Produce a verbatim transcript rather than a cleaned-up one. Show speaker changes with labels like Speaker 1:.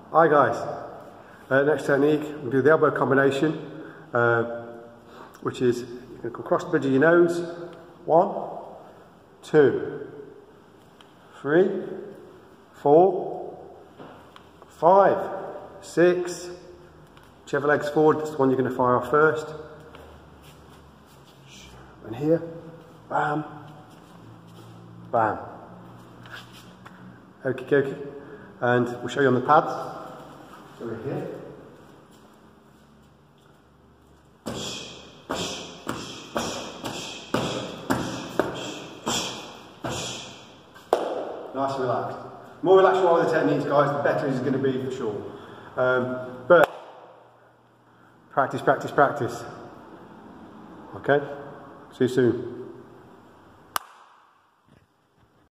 Speaker 1: Hi guys, uh, next technique, we'll do the elbow combination, uh, which is you're going to come across the bridge of your nose, one, two, three, four, five, six, whichever leg's forward, that's the one you're going to fire off first, and here, bam, bam, okie dokie, and we'll show you on the pads. So we're here. Nice and relaxed. The more relaxed you are with the techniques, guys, the better it's going to be for sure. Um, but practice, practice, practice. Okay? See you soon.